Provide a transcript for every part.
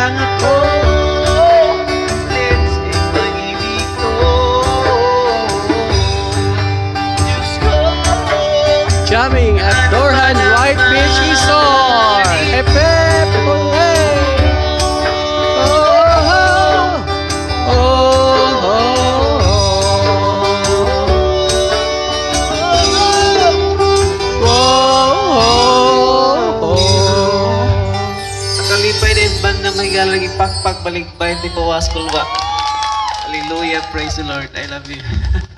lang ako. Let's end pag-ibig to. Diyos ko. Jamming at Durhan, White Beach Resort. Hep hep, hooray! Oh, oh, oh, Kalipay din banda may galang ipakpak balikbay di pawas kulwa. Hallelujah, praise the Lord. I love you.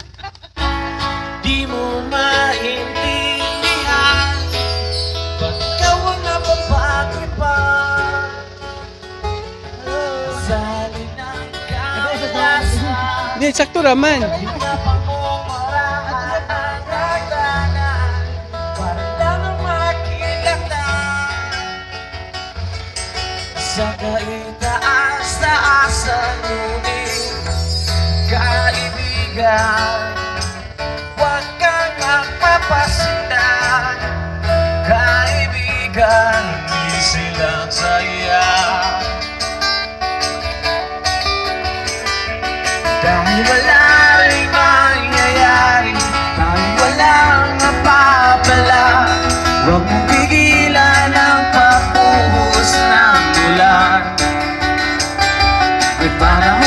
Di mo maintindihan ba't ikaw ang napapagod pa sa linang kalasa. Hindi, sakto raman. Sa kaitaas-taasan ngunit kaibigan, huwag kang magpapasindan. Kaibigan, hindi silang saya. Dahil wala rin mangyayari, dahil walang mapapala, huwag mong pigilan ang pagbuhos ng ulan. May parang